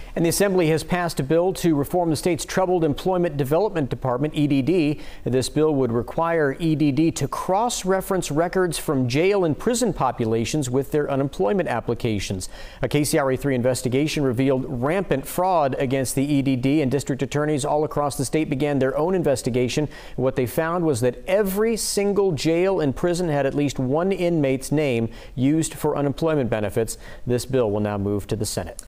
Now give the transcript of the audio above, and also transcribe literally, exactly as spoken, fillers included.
And the Assembly has passed a bill to reform the state's Troubled Employment Development Department, E D D. This bill would require E D D to cross-reference records from jail and prison populations with their unemployment applications. A K C R A three investigation revealed rampant fraud against the E D D, and district attorneys all across the state began their own investigation. What they found was that every single jail and prison had at least one inmate's name used for unemployment benefits. This bill will now move to the Senate.